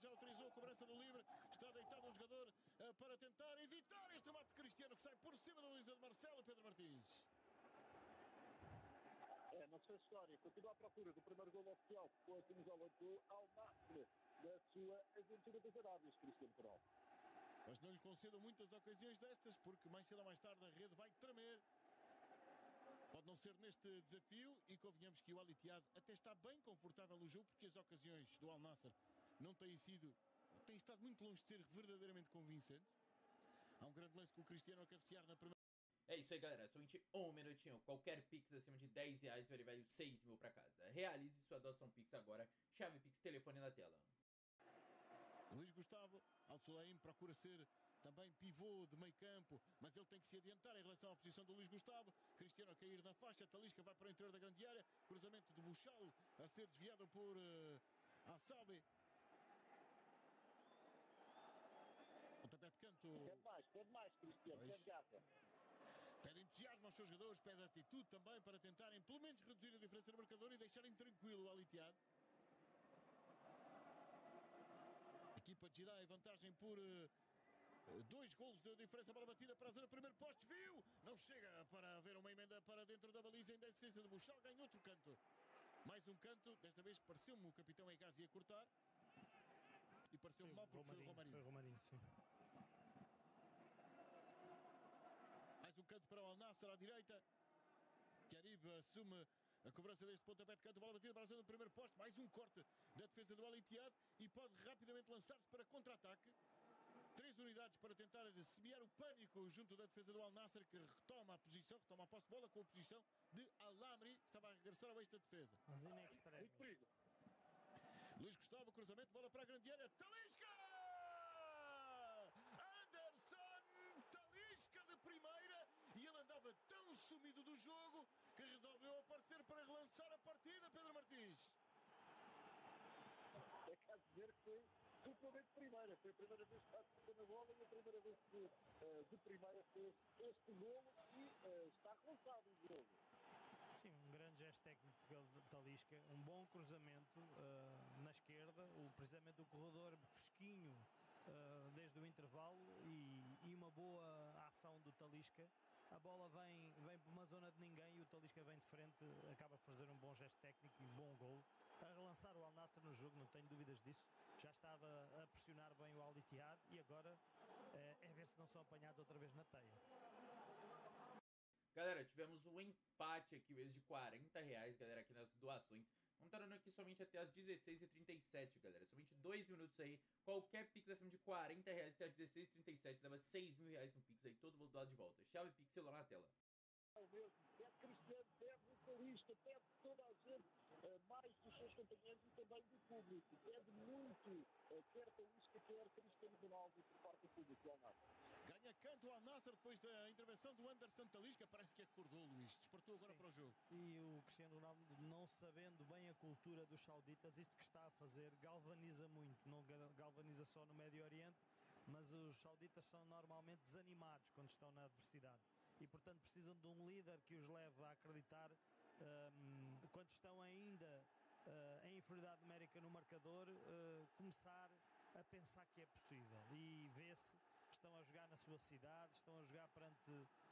já autorizou a cobrança do livre. Está deitado um jogador para tentar evitar este remate de Cristiano, que sai por cima da baliza de Marcelo. Pedro Martins. Não se fez história. Continua à procura do primeiro gol oficial com a camisola do Al Nassr da sua aventura das Arábias, Cristiano Ronaldo. Mas não lhe concedam muitas ocasiões destas, porque mais cedo ou mais tarde a rede vai tremer. Pode não ser neste desafio, e convenhamos que o Al Ittihad até está bem confortável no jogo, porque as ocasiões do Al Nassr não têm estado muito longe de ser verdadeiramente convincentes. Há um grande lance com o Cristiano a cabecear na primeira. É isso aí, galera. Somente um minutinho. Qualquer Pix acima de R$10 vale velho 6 mil pra casa. Realize sua doação Pix agora. Chave Pix, telefone na tela. Luís Gustavo, Al-Sulaim procura ser também pivô de meio campo, mas ele tem que se adiantar em relação à posição do Luís Gustavo. Cristiano a cair na faixa, Talisca vai para o interior da grande área, cruzamento do Buchal a ser desviado por Assabe. Pontapé de canto. Pede mais, Cristiano, pede garra. Pede entusiasmo aos seus jogadores, pede atitude também para tentarem pelo menos reduzir a diferença no marcador e deixarem tranquilo o Al Ittihad. A equipa de Jeddah em vantagem por 2 golos de diferença. Bola batida para a zona, primeiro poste, viu? Não chega para haver uma emenda para dentro da baliza, ainda a assistência de Buchal, ganha outro canto. Mais um canto, desta vez pareceu-me o capitão Hegazi a cortar. E pareceu-me mal porque foi o Romarinho. Foi o Romarinho, sim. Mais um canto para o Al Nassr à direita. Karib assume a cobrança deste pontapé de canto, bola batida para a zona do primeiro poste, mais um corte da defesa do Al Ittihad e pode rapidamente lançar-se para contra-ataque. 3 unidades para tentar semear o pânico junto da defesa do Al Nassr, que retoma a posição, retoma a posse de bola com a posição de Al-Amri, estava a regressar ao eixo da defesa. As in extremis. Luís Gustavo, cruzamento, bola para a grande área, Talisca! Anderson Talisca de primeira, e ele andava tão sumido do jogo que resolveu aparecer para relançar a partida. Pedro Martins. É caso dizer que foi duplamente primeira. Foi a primeira vez que está na bola e a primeira vez que de primeira fez este golo e está relançado o jogo. Sim, um grande gesto técnico de Talisca, um bom cruzamento na esquerda, precisamente o corredor fresquinho desde o intervalo e uma boa ação do Talisca. A bola vem para uma zona de ninguém e o Talisca vem de frente, acaba por fazer um bom gesto técnico e um bom golo. A relançar o Al Nassr no jogo, não tenho dúvidas disso. Já estava a pressionar bem o Al Ittihad e agora é ver se não são apanhados outra vez na teia. Galera, tivemos um empate aqui, vezes de R$40, galera, aqui nas doações. Contaram aqui somente até as 16h37, galera. Somente 2 minutos aí. Qualquer Pix acima de R$40 até as 16h37 leva R$6 mil no Pix aí. Todo mundo doado de volta. Chave Pix celular na tela. É o mesmo. Pede Cristiano, pede o Talisca, pede toda a gente, mais dos seus companheiros e também do público. Pede muito, quer Talisca, quer Cristiano Ronaldo por parte do público. Al Nassr. Ganha canto o Al Nassr depois da intervenção do Anderson Talisca. Parece que acordou, Luís. Despertou agora. Sim. Para o jogo. E o Cristiano Ronaldo, não sabendo bem a cultura dos sauditas, isto que está a fazer galvaniza muito. Não galvaniza só no Médio Oriente, mas os sauditas são normalmente desanimados quando estão na adversidade. E, portanto, precisam de um líder que os leve a acreditar quando estão ainda em inferioridade numérica no marcador, começar a pensar que é possível. E vê-se, estão a jogar na sua cidade, estão a jogar perante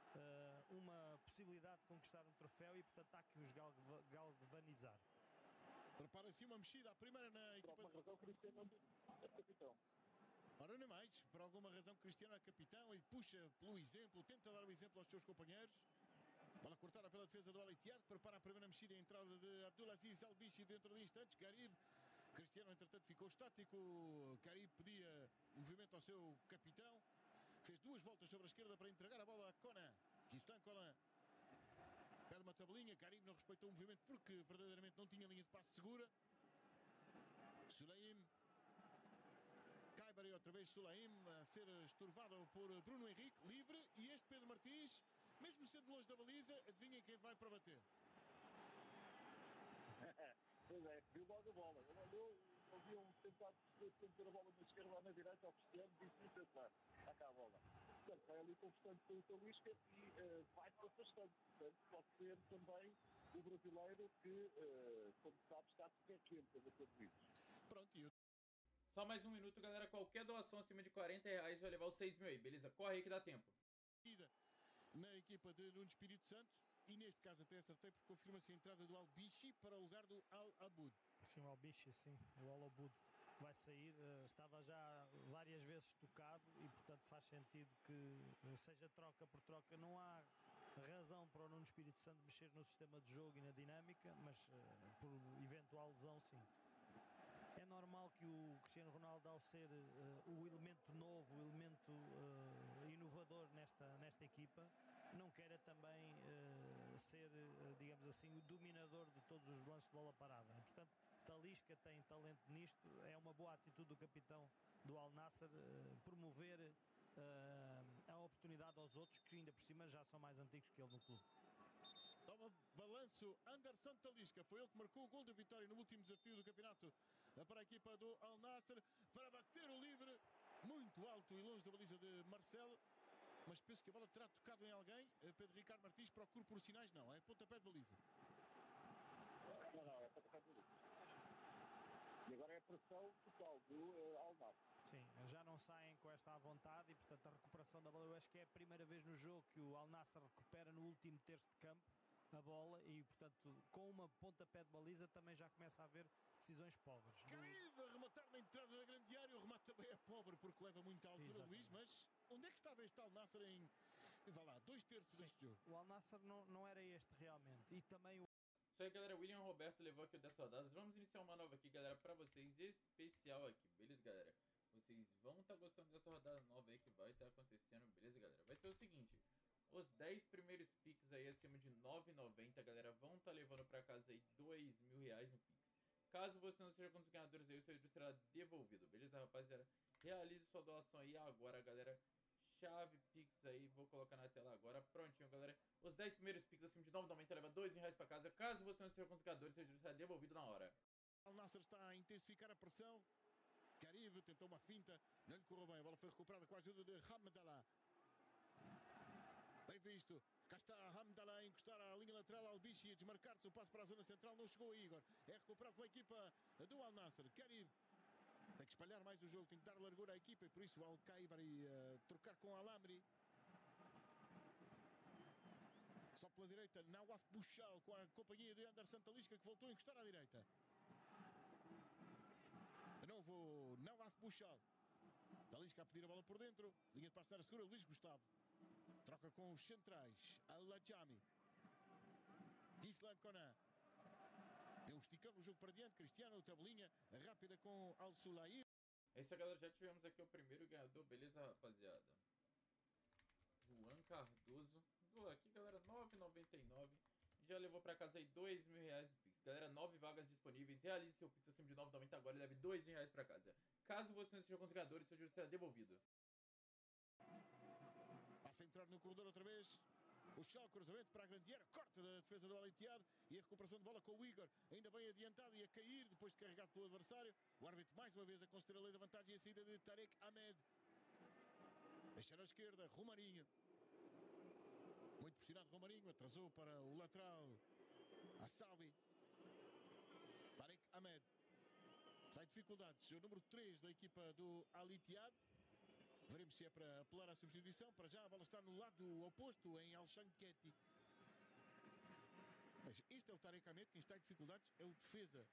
uma possibilidade de conquistar um troféu e, portanto, há que os galvanizar. Prepara-se uma mexida, a primeira na equipa. Por alguma razão, Cristiano é capitão. Ora, não é mais. Por alguma razão, Cristiano é capitão. Ele puxa pelo exemplo, tenta dar o exemplo aos seus companheiros. Bola cortada pela defesa do Al Ittihad, prepara a primeira mexida, a entrada de Abdulaziz Al-Bichi dentro de instantes. Karib, Cristiano, entretanto, ficou estático. Karib pedia movimento ao seu capitão. Fez 2 voltas sobre a esquerda para entregar a bola a Conan. Kistan Conan pede uma tabelinha. Karib não respeitou o movimento porque verdadeiramente não tinha linha de passe segura. Sulaim. Kaiber e outra vez Sulaim a ser estorvado por Bruno Henrique, livre, e este Pedro Martins, mesmo sendo longe da baliza, adivinhem quem vai para bater. Pois é, viu logo a bola. Ele olhou, haviam tentado meter a bola na esquerda ou na direita, ao Cristiano disse não pensar, está cá a bola. Portanto, vai ali conquistando pelo Talisca e vai-se afastando. Portanto, pode ser também o brasileiro que, como sabe, está super quente a bater vídeos. Pronto, e Só mais um minuto, galera. Qualquer doação acima de 40 reais vai levar os 6 mil aí, beleza? Corre aí que dá tempo. Na equipa de Nuno Espírito Santo, e neste caso até acertei porque confirma-se a entrada do Al-Bichi para o lugar do Al-Abud. Sim, o Al-Bichi, sim. O Al-Abud vai sair. Estava já várias vezes tocado e, portanto, faz sentido que seja troca por troca. Não há razão para o Nuno Espírito Santo mexer no sistema de jogo e na dinâmica, mas por eventual lesão, sim. É normal que o Cristiano Ronaldo, ao ser o elemento novo, o elemento inovador nesta equipa, não queira também ser, digamos assim, o dominador de todos os lances de bola parada. Portanto, Talisca tem talento nisto, é uma boa atitude do capitão do Al Nassr promover a oportunidade aos outros, que ainda por cima já são mais antigos que ele no clube. Toma balanço Anderson Talisca, foi ele que marcou o gol da vitória no último desafio do campeonato para a equipa do Al Nassr, para bater o livre, muito alto e longe da baliza de Marcelo, mas penso que a bola terá tocado em alguém. Pedro Ricardo Martins procura por sinais, não, é pontapé de baliza. Não, é pontapé de baliza. E agora é a pressão total do Al Nassr. Sim, já não saem com esta à vontade e, portanto, a recuperação da bola, eu acho que é a primeira vez no jogo que o Al Nassr recupera no último terço de campo a bola e, portanto, com uma pontapé de baliza também já começa a haver decisões pobres. Querido a rematar na entrada da grande área, o remate também é pobre porque leva muita altura. Exatamente. Luís, mas onde é que estava este Al Nassr em, vá lá, 2/3 deste jogo? O Al Nassr não era este realmente, e também o... Isso aí, galera, William Roberto levou aqui o dessa rodada. Vamos iniciar uma nova aqui, galera, pra vocês, especial aqui, beleza, galera? Vocês vão estar gostando dessa rodada nova aí que vai estar acontecendo, beleza, galera? Vai ser o seguinte, os 10 primeiros Pix aí acima de 9,90, galera, vão estar levando pra casa aí 2 mil reais no Pix. Caso você não seja um dos ganhadores aí, o seu dinheiro será devolvido, beleza, rapaziada? Realize sua doação aí agora, galera. Chave Pix aí, vou colocar na tela agora. Prontinho, galera. Os 10 primeiros Pix acima de 9,90 leva 2 mil reais pra casa. Caso você não seja um dos ganhadores, o seu dinheiro será devolvido na hora. Al Nassr está a intensificar a pressão. Caribe tentou uma finta, não lhe correu bem. A bola foi recuperada com a ajuda de Hamdallah. Bem visto. Cá está Hamdallah a encostar à linha lateral. Al-Bichi a desmarcar-se. O passo para a zona central não chegou a Igor. É recuperado pela equipa do Al Nassr. Caribe tem que espalhar mais o jogo, tem que dar largura à equipa e por isso o Al-Kaibari trocar com Al-Amri. Só pela direita, Nawaf Bouchal com a companhia de Anderson Talisca, que voltou a encostar à direita. De novo, Nawaf Bouchal. Talisca a pedir a bola por dentro. Linha de passo não era segura, Luís Gustavo. Troca com os centrais. Al-Lajami. Islam Conan. Deu um esticão no jogo para diante. Cristiano, tabelinha rápida com Al-Sulair. É isso aí, galera. Já tivemos aqui o primeiro ganhador, beleza, rapaziada? Juan Cardoso. Doou aqui, galera, 9,99. Já levou pra casa aí 2 mil reais do Pix. Galera, 9 vagas disponíveis. Realize seu Pix acima de 9,90 agora e leve 2 mil reais pra casa. Caso você não seja com os ganhadores, seu dinheiro será devolvido. Passa a entrar no corredor outra vez. O Chal, cruzamento para a grande área, corta da defesa do Al-Ittihad e a recuperação de bola com o Igor, ainda bem adiantado e a cair depois de carregado pelo adversário. O árbitro mais uma vez a conceder a lei da vantagem e a saída de Tarek Ahmed. Deixa na esquerda, Romarinho. Muito pressionado Romarinho, atrasou para o lateral Assawi. Tarek Ahmed. Sai dificuldades, o número 3 da equipa do Al-Ittihad. Veremos se é para apelar à substituição. Para já a bola está no lado oposto em Al-Shanketi. Mas este é o Tarek Ahmed. Quem está em dificuldades é o defesa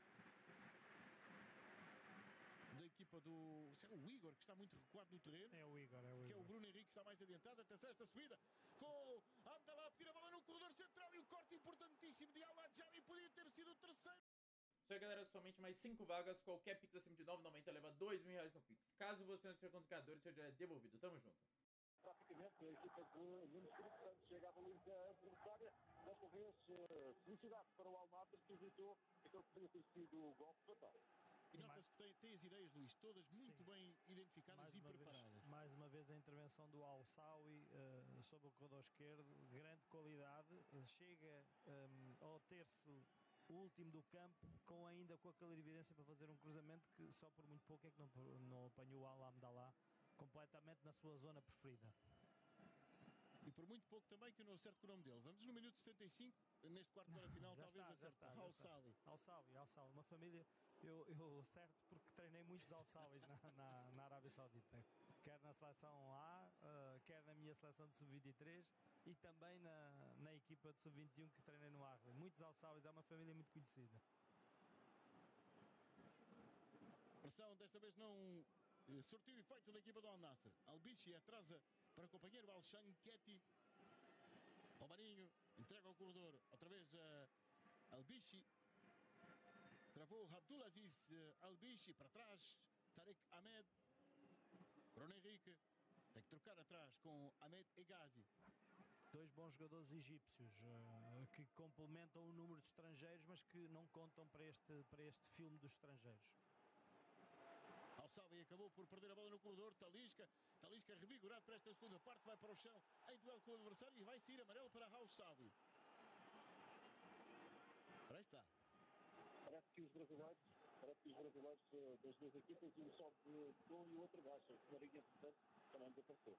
da equipa do... É o Igor que está muito recuado no terreno. É o Igor, Que é o Bruno Henrique que está mais adiantado. Atenção a esta subida com Hamdallah a pedir a bola no corredor central e o corte importantíssimo de Al-Ajami podia ter sido o terceiro. Isso aí, galera, somente mais 5 vagas. Qualquer Pix acima de 9,90 leva 2 mil reais no Pix. Caso você não seja com os ganhadores, seu dinheiro é devolvido. Tamo junto. Praticamente a equipa do Nuno Espírito Santo chega à baliza adversária. Desta vez, felicidade para o Al Nassr que evitou aquele que poderia ter sido o golpe fatal. E nota-se que tem as ideias, Luís, todas muito bem identificadas e preparadas. Mais uma vez a intervenção do Al-Sawi sobre o corredor esquerdo, grande qualidade, chega ao terço último do campo, ainda com aquela evidência para fazer um cruzamento que só por muito pouco é que não apanhou o Al-Hamdallah completamente na sua zona preferida. E por muito pouco também que eu não acerto com o nome dele. Vamos no minuto 75, neste quarto de hora final, talvez acerte. Al-Sawi. Al-Sawi, uma família, eu certo porque treinei muitos alçáveis na Arábia Saudita, quer na seleção A, quer na minha seleção de sub-23 e também na equipa de sub-21 que treinei no Ahly. Muitos alçáveis, é uma família muito conhecida. Pressão desta vez não surtiu efeito da equipa do Al Nassr. Al-Bichi atrasa para o companheiro Al-Shanketi. Romarinho entrega ao corredor outra vez Al-Bichi. Travou Abdulaziz Al-Bichi para trás. Tarek Ahmed. Bruno Henrique tem que trocar atrás com Ahmed Egazi. Dois bons jogadores egípcios que complementam o número de estrangeiros, mas que não contam para este filme dos estrangeiros. Al-Sawi acabou por perder a bola no corredor. Talisca revigorado para esta segunda parte, vai para o chão em duelo com o adversário e vai sair amarelo para Al-Sawi. Aí está. Parece que os brasileiros das duas equipas, um só de bom e o outro baixo. O Marinho, portanto, também desapareceu.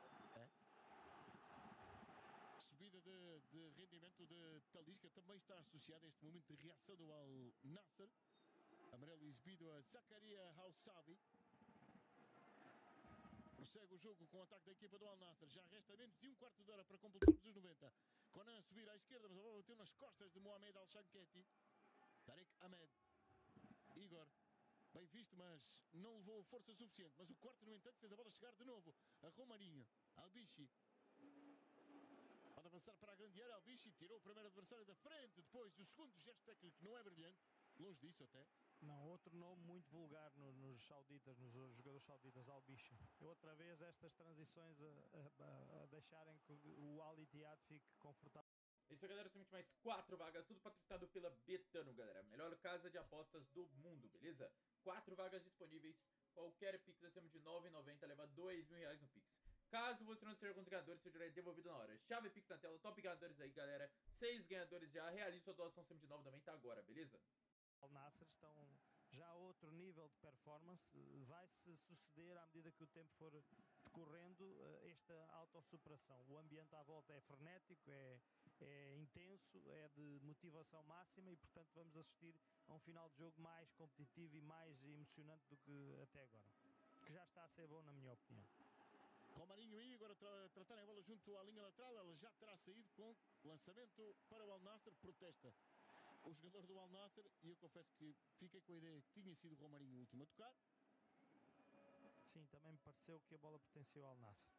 Subida de rendimento de Talisca também está associada a este momento de reação do Al Nassr. Amarelo exibido a Zakaria Al-Sawi. Prossegue o jogo com o ataque da equipa do Al Nassr. Já resta menos de um quarto de hora para completarmos os 90. Conan subir à esquerda, mas a bola bateu nas costas de Mohamed Al-Shanketi. Tarek Ahmed. Igor. Bem visto, mas não levou força suficiente. Mas o quarto, no entanto, fez a bola chegar de novo a Romarinho. Al-Bichi. Pode avançar para a grande área. Al-Bichi tirou o primeiro adversário da frente. Depois, o segundo gesto técnico não é brilhante. Longe disso até. Não, outro nome muito vulgar nos sauditas, nos jogadores sauditas, Al-Bichi. Outra vez estas transições a deixarem que o Al Ittihad fique confortável. É isso, galera, somente mais 4 vagas, tudo patrocinado pela Betano, galera. Melhor casa de apostas do mundo, beleza? 4 vagas disponíveis, qualquer Pix acima de R$ 9,90 leva R$2.000 no Pix. Caso você não seja algum dos ganhadores, seu dinheiro é devolvido na hora. Chave Pix na tela, top ganhadores aí, galera. 6 ganhadores já, realize sua doação acima de R$ 9,90 agora, beleza? Al Nassr estão já a outro nível de performance, vai-se suceder à medida que o tempo for decorrendo esta autossuperação. O ambiente à volta é frenético, é intenso, é de motivação máxima e portanto vamos assistir a um final de jogo mais competitivo e mais emocionante do que até agora, que já está a ser bom na minha opinião. Romarinho e agora tratarem a bola junto à linha lateral. Ela já terá saído com lançamento para o Al Nassr. Protesta o jogador do Al Nassr e eu confesso que fiquei com a ideia que tinha sido o Romarinho o último a tocar. Sim, também me pareceu que a bola pertenceu ao Al Nassr.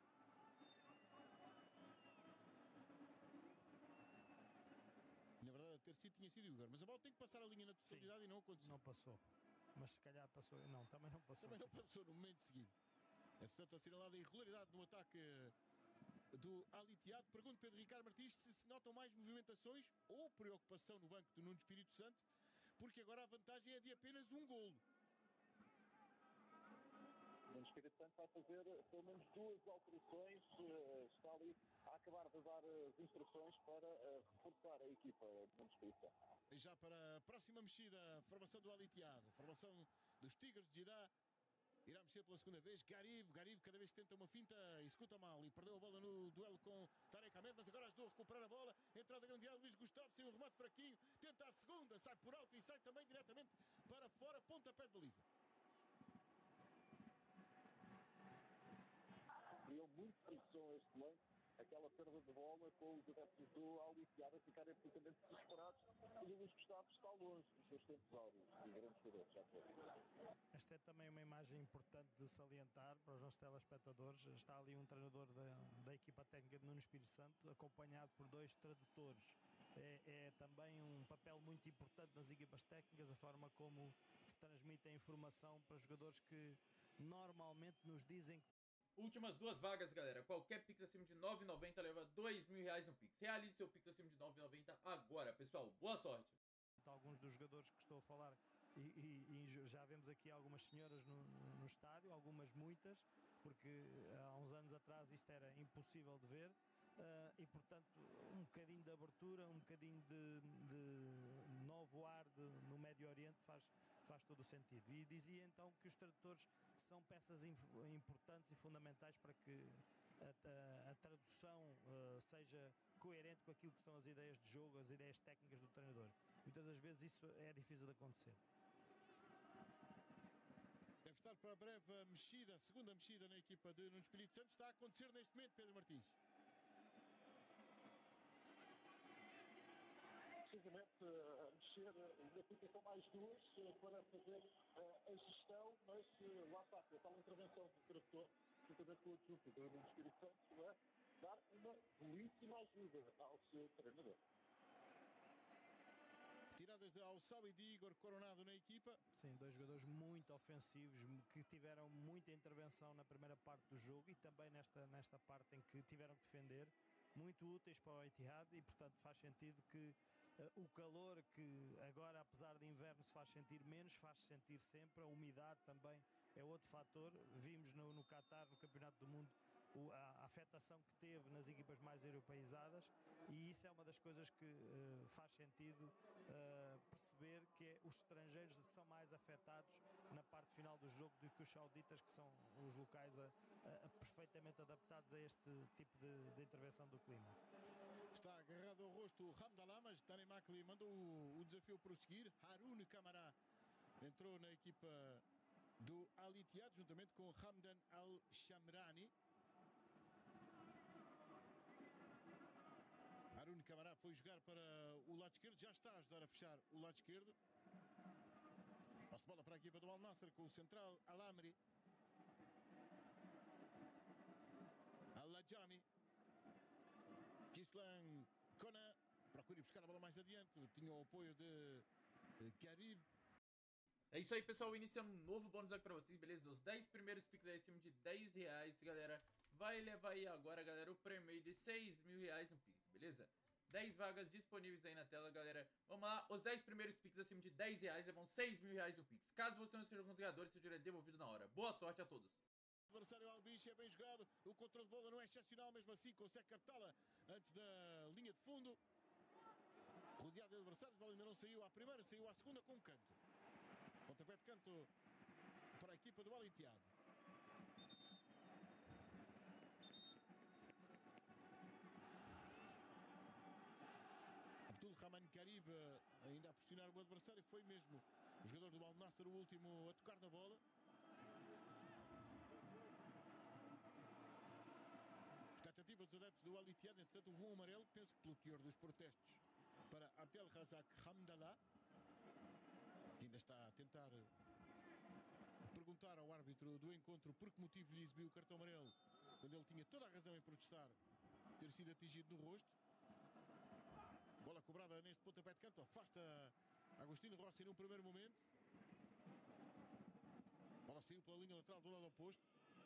Na verdade, a ter sido tinha sido o Igor, mas a bola tem que passar a linha na totalidade. Sim, e não aconteceu. Não passou, mas se calhar passou. Não, também não passou. Também não passou no momento seguinte. Entretanto, assinalada a irregularidade no ataque do Al Ittihad. Pergunto Pedro Ricardo Martins se notam mais movimentações ou preocupação no banco do Nuno Espírito Santo, porque agora a vantagem é de apenas um golo. O Nuno Espírito Santo vai fazer pelo menos 2 alterações, está ali a acabar de dar as instruções para reforçar a equipa do Nuno Espírito Santo. E já para a próxima mexida, a formação do Al Ittihad, a formação dos Tigres de Jeddah. Irá mexer pela segunda vez. Garib cada vez que tenta uma finta, executa mal e perdeu a bola no duelo com Tarek Ahmed, mas agora ajudou a recuperar a bola. Entrada grande área, Luís Gustavo sem um remate fraquinho, tenta a segunda, sai por alto e sai também diretamente para fora, pontapé de baliza. Criou muito pressão este lance, aquela perda de bola com os adeptos do Al Ittihad a ficarem absolutamente desesperados e o Luís Gustavo está longe dos seus tempos áureos e grandes jogadores, já foi. Esta é também uma imagem importante de salientar para os nossos telespectadores. Está ali um treinador da equipa técnica de Nuno Espírito Santo, acompanhado por 2 tradutores. É também um papel muito importante nas equipas técnicas, a forma como se transmite a informação para jogadores que normalmente nos dizem que Últimas 2 vagas, galera. Qualquer Pix acima de R$ 9,90 leva R$2.000 no Pix. Realize seu Pix acima de R$ 9,90 agora, pessoal. Boa sorte. Alguns dos jogadores que estou a falar e já vemos aqui algumas senhoras no estádio, algumas muitas, porque há uns anos atrás isto era impossível de ver. E portanto um bocadinho de abertura, um bocadinho de novo ar no Médio Oriente faz todo o sentido. E dizia então que os tradutores são peças importantes e fundamentais para que a tradução seja coerente com aquilo que são as ideias de jogo, as ideias técnicas do treinador. Muitas das vezes isso é difícil de acontecer. apontar para a breve mexida, segunda mexida na equipa de Nuno Espírito Santo. Está a acontecer neste momento, Pedro Martins. Precisamente a mexer, ainda fica com mais duas para fazer a gestão, mas lá está, com a tal intervenção do tradutor, juntamente com o adjunto do Espírito Santo, é dar uma belíssima ajuda ao seu treinador. Tiradas de Alçal e de Igor Coronado na equipa. Sim, dois jogadores muito ofensivos que tiveram muita intervenção na primeira parte do jogo e também nesta parte em que tiveram que defender, muito úteis para o Etihad e portanto faz sentido que o calor que agora apesar de inverno se faz sentir menos, faz sentir sempre, a umidade também é outro fator. Vimos no Qatar, no Campeonato do Mundo, a afetação que teve nas equipas mais europeizadas e isso é uma das coisas que faz sentido perceber que os estrangeiros são mais afetados na parte final do jogo do que os sauditas, que são os locais perfeitamente adaptados a este tipo de intervenção do clima. Está agarrado ao rosto Hamdallah, mas Tani Makli mandou o desafio prosseguir. Harun Kamara entrou na equipa do Al Ittihad juntamente com Hamdan Al-Shamrani. Harun Kamara foi jogar para o lado esquerdo, já está a ajudar a fechar o lado esquerdo. Passe de bola para a equipa do Al Nassr com o central Al-Amri. Al-Lajami. Kislan Kona procura ir buscar a bola mais adiante. Tinha o apoio de Karib. É isso aí, pessoal, iniciando um novo bônus aqui pra vocês, beleza? Os 10 primeiros pix aí acima de 10 reais, galera, vai levar aí agora, galera, o prêmio aí de 6 mil reais no pix, beleza? 10 vagas disponíveis aí na tela, galera. Vamos lá, os 10 primeiros pix acima de 10 reais levam 6 mil reais no pix. Caso você não seja um jogador, seu dinheiro é devolvido na hora. Boa sorte a todos. O adversário Albiche é bem jogado. O controle de bola não é excepcional, mesmo assim consegue captá-la antes da linha de fundo. Rodeado de adversários, a bola ainda não saiu à primeira, saiu à segunda com um canto. Pontapé de canto para a equipa do Al Ittihad. Abdul Rahman Karib ainda a pressionar o adversário. Foi mesmo o jogador do Al Nassr o último a tocar na bola. Expectativas dos adeptos do Al Ittihad, entretanto o voo amarelo, penso que pelo teor dos protestos, para Abdel Razak Hamdallah, que ainda está a tentar perguntar ao árbitro do encontro por que motivo lhe exibiu o cartão amarelo quando ele tinha toda a razão em protestar ter sido atingido no rosto. Bola cobrada neste pontapé de canto, afasta Agostinho Rossi num primeiro momento. Bola saiu pela linha lateral do lado oposto.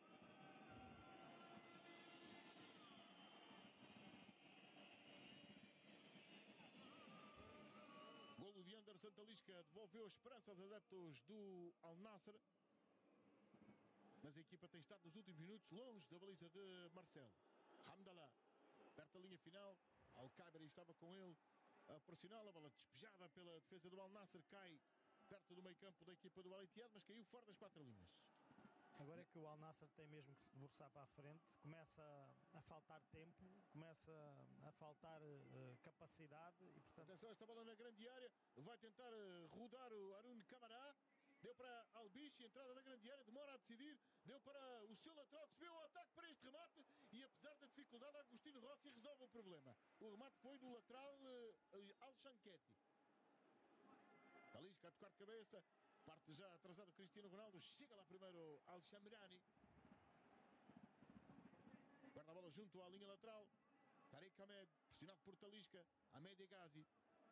Golo de Anderson Talisca devolveu a esperança aos adeptos do Al Nassr. Mas a equipa tem estado nos últimos minutos longe da baliza de Marcelo. Hamdallah, perto da linha final. Al-Kabri estava com ele a pressionar. A bola despejada pela defesa do Al Nassr cai perto do meio campo da equipa do Al Ittihad, mas caiu fora das 4 linhas. Agora é que o Al Nassr tem mesmo que se debruçar para a frente, começa a faltar tempo, começa a faltar capacidade e portanto... Atenção, esta bola na grande área, vai tentar rodar o Harun Kamara, deu para Albiche, entrada na grande área, demora a decidir, deu para o seu lateral, recebeu o ataque para este remate e apesar da dificuldade, Agostinho Rossi resolve o problema. O remate foi do lateral Al-Shanketti. Talisca a tocar de cabeça. Parte já atrasado o Cristiano Ronaldo. Chega lá primeiro Al-Shamrani. Guarda a bola junto à linha lateral. Tariq Ahmed, pressionado por Talisca. Ahmed Ghazi.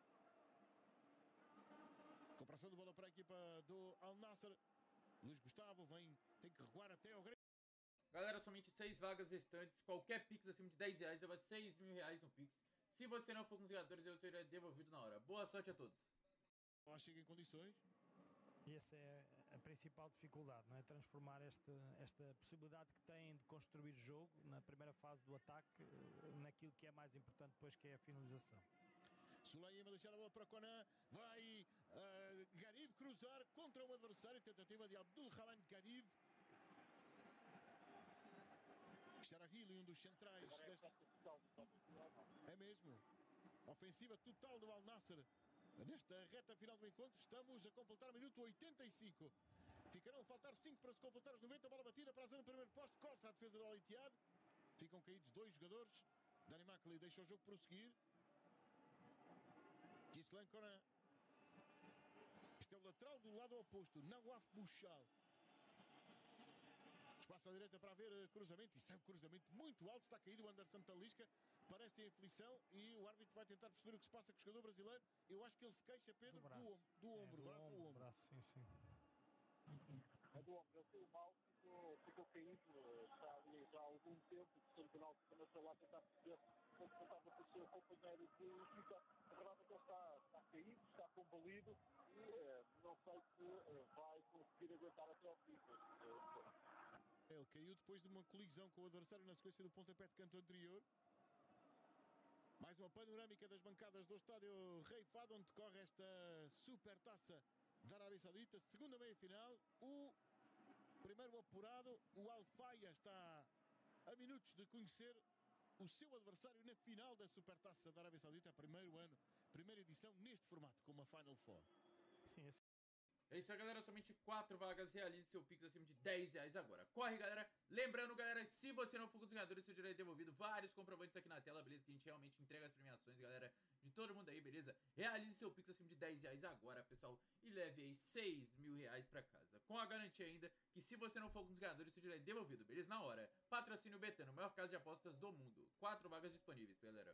Recuperação de bola para a equipa do Al Nassr. Luís Gustavo tem que recuar até ao grande. Galera, somente 6 vagas restantes. Qualquer pix acima de 10 reais leva 6 mil reais no pix. Se você não for com os jogadores, eu serei devolvido na hora. Boa sorte a todos. Chega em condições. E essa é a principal dificuldade, não é? Transformar esta possibilidade que têm de construir jogo na primeira fase do ataque naquilo que é mais importante depois, que é a finalização. Soleim a deixar a bola para Conan. Vai Garib cruzar contra um adversário. Tentativa de Abdul Rahman Garib. Xarahili, um dos centrais. É mesmo. Ofensiva total do Al Nassr. Nesta reta final do encontro, estamos a completar o minuto 85. Ficarão faltar 5 para se completar os 90. Bola batida para a zona do primeiro posto. Corta a defesa do Al-Ittihad. Ficam caídos 2 jogadores. Dani Makali deixa o jogo prosseguir. Gislan Conan. Este é o lateral do lado oposto. Nawaf Bouchal. Espaço à direita para haver cruzamento. Isso é um cruzamento muito alto. Está caído o Anderson Talisca. Parece em aflição. E o árbitro vai tentar perceber o que se passa com o jogador brasileiro. Eu acho que ele se queixa, Pedro, do ombro. Braço ou ombro? Braço, sim, sim. É do ombro. Ele saiu mal, ficou caído. Está ali já há algum tempo. Portanto, o Náutico começou lá a tentar perceber como contava com o seu companheiro de equipa. A verdade é que ele está caído, está combalido. E não sei se vai conseguir aguentar até ao fim. Ele caiu depois de uma colisão com o adversário na sequência do pontapé de canto anterior. Mais uma panorâmica das bancadas do estádio Rei Fahd, onde decorre esta super taça da Arábia Saudita. Segunda meia-final. O primeiro apurado, o Al-Faya, está a minutos de conhecer o seu adversário na final da super taça da Arábia Saudita. Primeiro ano, primeira edição neste formato, com uma Final Four. Sim, esse É isso aí, galera, somente 4 vagas, realize seu Pix acima de 10 reais agora. Corre, galera. Lembrando, galera, se você não for com os ganhadores, seu direito é devolvido. Vários comprovantes aqui na tela, beleza? Que a gente realmente entrega as premiações, galera, de todo mundo aí, beleza? Realize seu Pix acima de 10 reais agora, pessoal, e leve aí 6 mil reais pra casa. Com a garantia ainda que se você não for com os ganhadores, seu direito é devolvido, beleza? Na hora. Patrocínio Betano, maior casa de apostas do mundo. 4 vagas disponíveis, galera.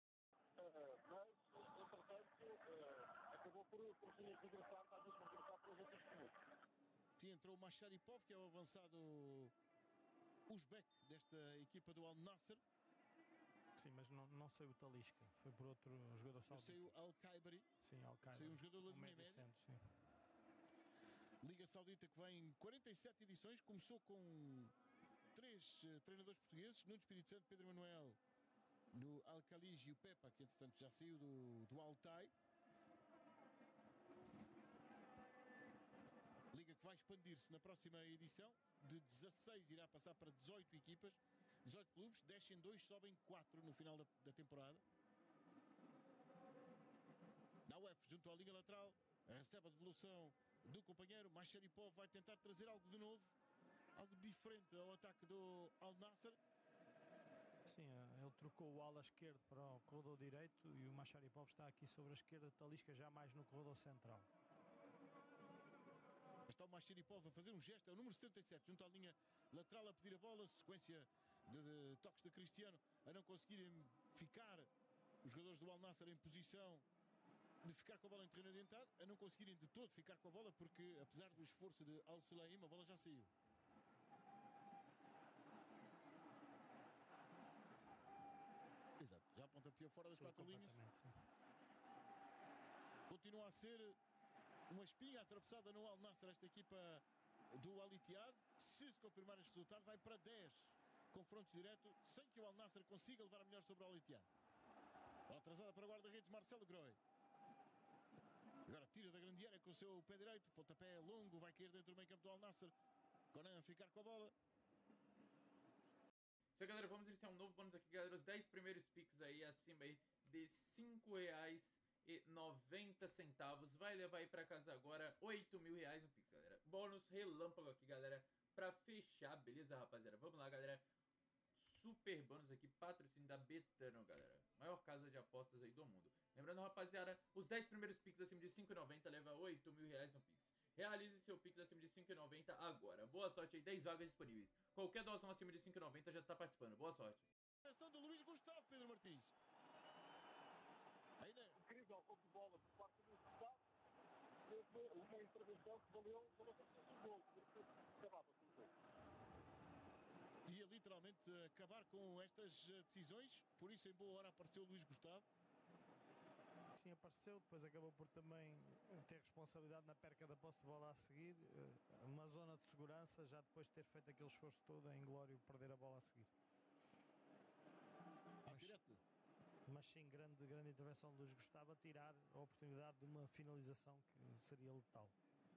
Mas, entretanto, acabou por se regressar, talvez não regressar para os outros minutos. Sim, entrou o Masharipov, que é o avançado uzbek desta equipa do Al Nassr. sim, mas não saiu o Talisca. Foi por outro jogador saudita. Saiu Al-Kaibari. Sim, Al-Qaeda. Saiu um jogador da linha média. Centro, sim. Liga Saudita que vem em 47 edições. Começou com 3 treinadores portugueses. Nuno Espírito Santo, Pedro Manuel, no Al-Khalij e o Pepa, que entretanto já saiu do Altai. Liga que vai expandir-se na próxima edição. De 16 irá passar para 18 equipas, 18 clubes. Descem 2, sobem 4 no final da temporada. Na UF, junto à linha lateral, recebe a devolução do companheiro. Masharipov vai tentar trazer algo de novo, algo diferente ao ataque do Al Nassr. Sim, ele trocou o ala esquerdo para o corredor direito e o Masharipov está aqui sobre a esquerda, Talisca já mais no corredor central. Está o Masharipov a fazer um gesto, é o número 77, junto à linha lateral a pedir a bola, sequência de toques de Cristiano a não conseguirem ficar os jogadores do Al Nassr em posição de ficar com a bola em terreno adiantado, a não conseguirem de todo ficar com a bola, porque apesar do esforço de Al Sulaim, a bola já saiu. Exato, já pontapeou fora das 4 linhas. Sim. Continua a ser uma espinha atravessada no Al Nassr, esta equipa do Al-Ittihad. Se confirmar este resultado, vai para 10 confrontos diretos, sem que o Al Nassr consiga levar a melhor sobre o Al-Ittihad. Bola atrasada para o guarda-redes Marcelo Groy. Agora tira da grande área com o seu pé direito, pontapé longo, vai cair dentro do meio campo do Al Nassr. Conan a ficar com a bola. Isso aí, galera, vamos iniciar um novo bônus aqui, galera. Os 10 primeiros Pix aí acima aí de R$5,90. Vai levar aí pra casa agora 8 mil reais no Pix, galera. Bônus relâmpago aqui, galera, pra fechar, beleza, rapaziada? Vamos lá, galera. Super bônus aqui, patrocínio da Betano, galera. Maior casa de apostas aí do mundo. Lembrando, rapaziada, os 10 primeiros Pix acima de R$5,90 leva 8 mil reais no Pix. Realize seu Pix acima de R$5,90 agora. Boa sorte aí, 10 vagas disponíveis. Qualquer doação acima de R$5,90 já tá participando. Boa sorte. Ação do Luís Gustavo, Pedro Martins. Ainda Incrível roubo de bola por parte do Gustavo. Teve uma intervenção que valeu o gol, porque acabava com o jogo. ia literalmente acabar com estas decisões, por isso em boa hora apareceu o Luís Gustavo. Sim, apareceu, depois acabou por também ter responsabilidade na perca da posse de bola a seguir, uma zona de segurança, já depois de ter feito aquele esforço todo, em Glório perder a bola a seguir. Mas sim, grande intervenção de Luís Gustavo a tirar a oportunidade de uma finalização que seria letal.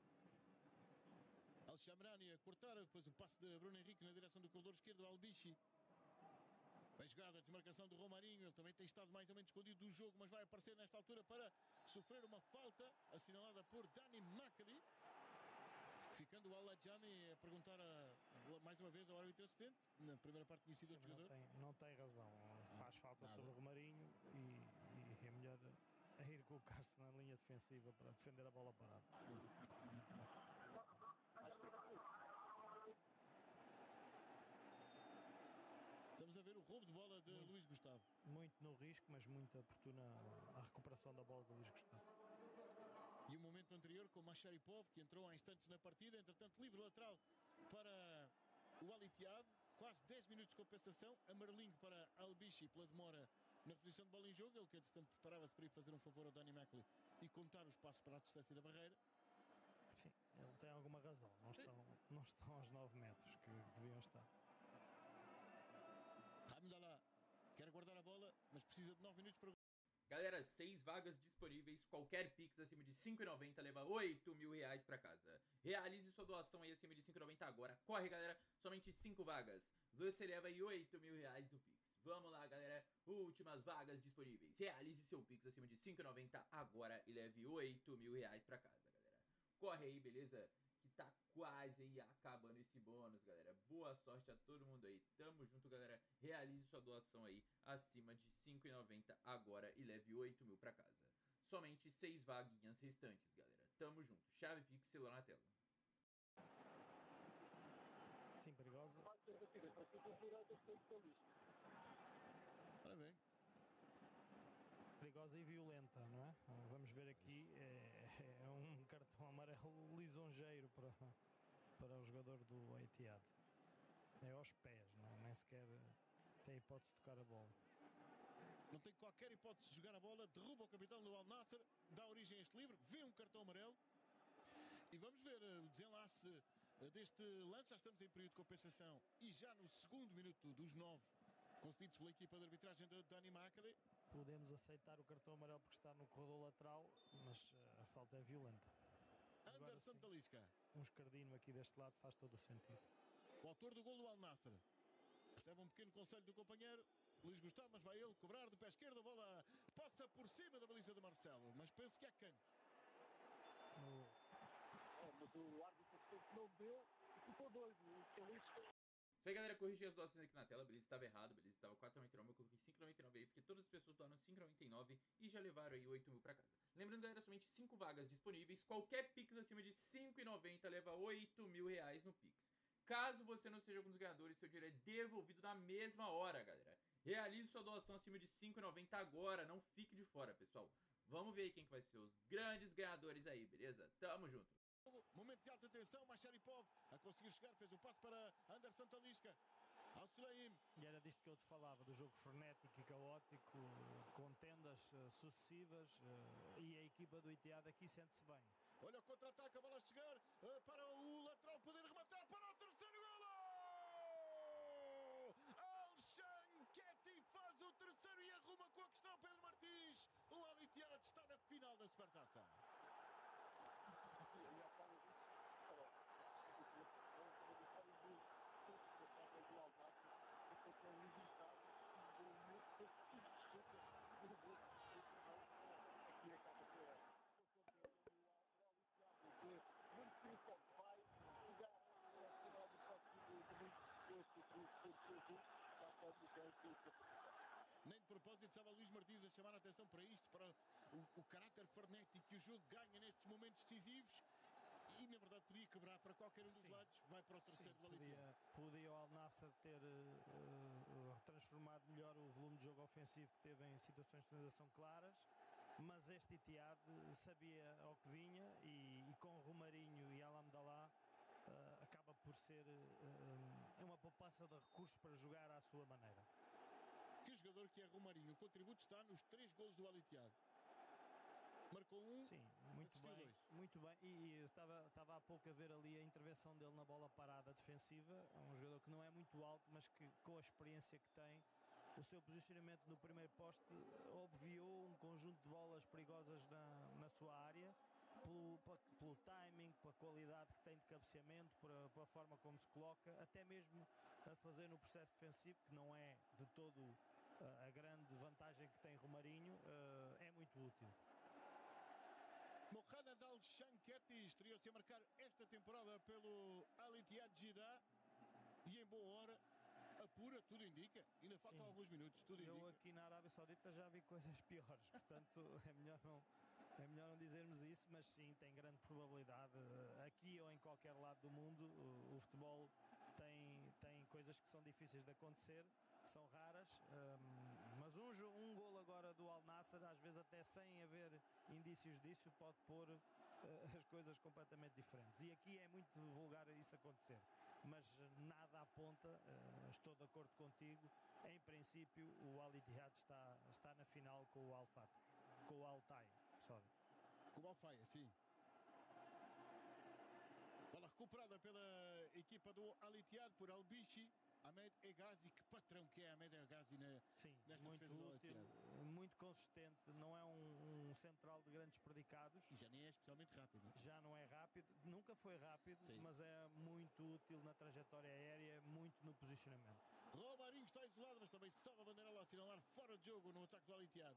Al-Shamrani a cortar, depois o passe de Bruno Henrique na direção do corredor esquerdo, Al-Bichi. Bem jogada a desmarcação do Romarinho, ele também tem estado mais ou menos escondido do jogo, mas vai aparecer nesta altura para sofrer uma falta assinalada por Dani Makali. Ficando o Al-Ajami a perguntar mais uma vez ao árbitro assistente. Na primeira parte tinha sido outro jogador. Não tem razão. Faz falta nada. sobre o Romarinho e é melhor ir colocar-se na linha defensiva para defender a bola parada. Estamos a ver o roubo de bola de Luís Gustavo. Muito no risco, mas muito oportuna a recuperação da bola de Luís Gustavo. E o momento anterior com o Masharipov, que entrou há instantes na partida, entretanto livre lateral para o Al Ittihad, quase 10 minutos de compensação, amarelinho para Al-Bishi pela demora na reposição de bola em jogo, ele que entretanto preparava-se para ir fazer um favor ao Danny Mackley e contar os passos para a distância da barreira. Sim, ele tem alguma razão, não estão aos 9 metros que deviam estar. Hamdallah quer guardar a bola, mas precisa de 9 minutos para... Galera, 6 vagas disponíveis, qualquer Pix acima de 5,90 leva 8 mil reais pra casa. Realize sua doação aí acima de 5,90 agora. Corre, galera, somente 5 vagas. Você leva aí 8 mil reais do Pix. Vamos lá, galera, últimas vagas disponíveis. Realize seu Pix acima de 5,90 agora e leve 8 mil reais pra casa, galera. Corre aí, beleza? Que tá quase aí acabando esse bônus, galera. Boa sorte a todo mundo aí. Tamo junto, galera. Realize sua doação aí acima de 5,90 agora e leve 8 mil pra casa. Somente 6 vaguinhas restantes, galera. Tamo junto. Chave Pix, celular na tela. Sim, perigosa. Parabéns. Perigosa e violenta, não é? Vamos ver aqui, é um cartão amarelo lisonjeiro para o jogador do Al-Ittihad. É aos pés, nem sequer tem hipótese de tocar a bola. Não tem qualquer hipótese de jogar a bola, derruba o capitão do Al-Nassr, dá origem a este livro, vê um cartão amarelo e vamos ver o desenlace deste lance. Já estamos em período de compensação e já no segundo minuto dos 9 concedidos pela equipa de arbitragem de Danny Mackley. Podemos aceitar o cartão amarelo porque está no corredor lateral, mas a falta é violenta. Anderson Talisca. Um escardinho aqui deste lado faz todo o sentido. O autor do gol do Al-Nassr recebe um pequeno conselho do companheiro Luís Gustavo, mas vai ele cobrar de pé esquerdo. A bola passa por cima da baliza de Marcelo, mas penso que é canto. Mas o árbitro não deu e ficou doido. O Talisca... Isso aí, galera, corrigi as doações aqui na tela, beleza? Estava errado, beleza? Estava 4,99, eu coloquei 5,99 aí, porque todas as pessoas doaram 5,99 e já levaram aí 8 mil pra casa. Lembrando, galera, somente 5 vagas disponíveis, qualquer Pix acima de 5,90 leva 8 mil reais no Pix. Caso você não seja algum dos ganhadores, seu dinheiro é devolvido na mesma hora, galera. Realize sua doação acima de 5,90 agora, não fique de fora, pessoal. Vamos ver aí quem que vai ser os grandes ganhadores aí, beleza? Tamo junto. Momento de alta tensão, Masharipov a conseguir chegar, fez o passo para Anderson Talisca. Ao Sulaim. E era disto que eu te falava, do jogo frenético e caótico, com tendas sucessivas, e a equipa do Ittihad aqui sente-se bem. Olha o contra-ataque, a bola a chegar para o lateral poder rematar para o terceiro golo! Al-Shanketi faz o terceiro e arruma com a questão Pedro Martins. O Al-Ittihad está na final da Supertaça. Nem de propósito estava Luís Martins a chamar a atenção para isto, para o caráter frenético que o jogo ganha nestes momentos decisivos. E na verdade podia quebrar para qualquer um dos lados. Vai para o terceiro do Al-Ittihad. Podia o Al-Nassr ter transformado melhor o volume de jogo ofensivo que teve em situações de finalização claras, mas este Ittihad sabia ao que vinha e com o Romarinho e Al-Hamdallah acaba por ser uma poupança de recursos para jogar à sua maneira. Que jogador que é Romarinho. O contributo está nos 3 golos do Al-Ittihad. Marcou um. Sim, muito bem. E eu estava há pouco a ver ali a intervenção dele na bola parada defensiva. É um jogador que não é muito alto, mas que com a experiência que tem, o seu posicionamento no primeiro poste obviou um conjunto de bolas perigosas na sua área, pelo timing, pela qualidade que tem de cabeceamento, pela forma como se coloca, até mesmo a fazer no processo defensivo, que não é de todo a grande vantagem que tem Romarinho, é muito útil. Mohamed Al-Shanketi estreou-se a marcar esta temporada pelo Al-Ittihad Jeddah e em boa hora apura, tudo indica. Ainda faltam Sim. alguns minutos, tudo Eu indica. aqui na Arábia Saudita já vi coisas piores, portanto é melhor não dizermos isso, mas sim, tem grande probabilidade. Aqui ou em qualquer lado do mundo, o futebol tem coisas que são difíceis de acontecer, são raras, mas um golo agora do Al Nassr, às vezes até sem haver indícios disso, pode pôr as coisas completamente diferentes. E aqui é muito vulgar isso acontecer, mas nada aponta, estou de acordo contigo. Em princípio, o Al Ittihad está na final com o Al Fateh, com o Al Tai, sorry. Com o Alfaia, sim. Bola recuperada pela equipa do Al-Ittihad por Al-Bishi. Ahmed Hegazi, que patrão que é Ahmed Hegazi Sim, nesta muito defesa do útil, Al-Ittihad. muito consistente, não é um central de grandes predicados. E já nem é especialmente rápido, não é? Já não é rápido, nunca foi rápido, Sim. mas é muito útil na trajetória aérea, muito no posicionamento. Romarinho está isolado, mas também salva a bandeira ao assinalar fora de jogo no ataque do Al-Ittihad.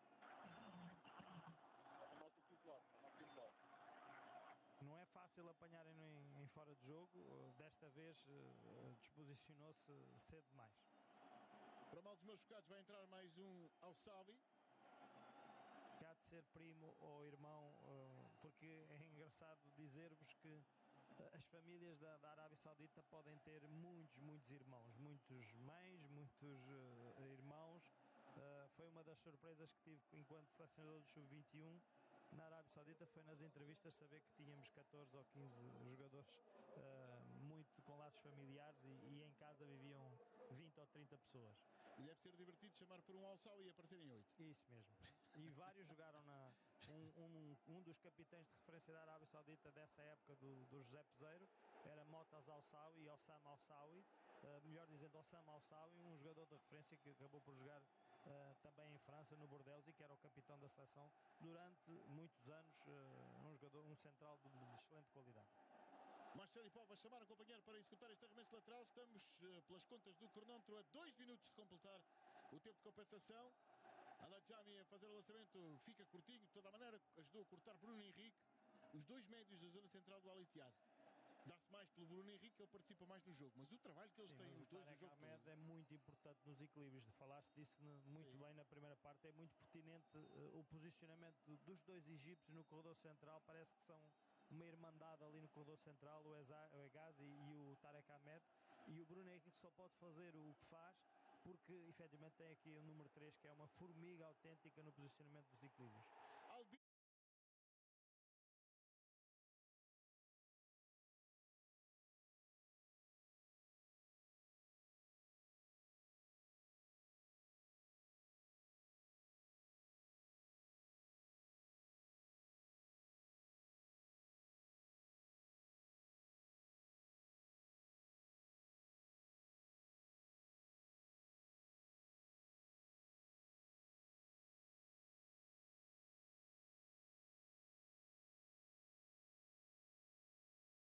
Remate titular, remate titular. Não é fácil apanharem-no em fora de jogo, desta vez desposicionou-se cedo demais. Para mal dos meus focados vai entrar mais um Al-Sabi. Que há de ser primo ou irmão, porque é engraçado dizer-vos que as famílias da Arábia Saudita podem ter muitos irmãos, muitos mães, muitos irmãos. Foi uma das surpresas que tive enquanto selecionador do Sub-21 na Arábia Saudita, foi nas entrevistas saber que tínhamos 14 ou 15 jogadores muito com laços familiares e em casa viviam 20 ou 30 pessoas. E deve ser divertido chamar por um Al-Sabi e aparecerem 8. Isso mesmo. E vários jogaram um dos capitães de referência da Arábia Saudita dessa época do José Peseiro era Motas Al-Sawi e Ossam Al-Sawi, melhor dizendo Ossam Al-Sawi, um jogador de referência que acabou por jogar também em França, no Bordeaux, e que era o capitão da seleção durante muitos anos, um central de excelente qualidade. Marcelo e Paulo vai chamar o companheiro para executar este arremesso lateral. Estamos, pelas contas do cronómetro, a 2 minutos de completar o tempo de compensação. Al-Ajami a fazer o lançamento fica curtinho, de toda a maneira, ajudou a cortar Bruno Henrique. Os dois médios da zona central do Al-Ittihad. Dá-se mais pelo Bruno Henrique, ele participa mais no jogo, mas o trabalho que eles Sim, têm, mas os dois no Tarek jogo Ahmed todo. é muito importante nos equilíbrios. Falaste disso muito Sim. bem na primeira parte. É muito pertinente o posicionamento dos dois egípcios no corredor central. Parece que são uma irmandade ali no corredor central, o Hegazi e o Tarek Ahmed. E o Bruno Henrique só pode fazer o que faz porque efetivamente tem aqui o número 3, que é uma formiga autêntica no posicionamento dos equilíbrios.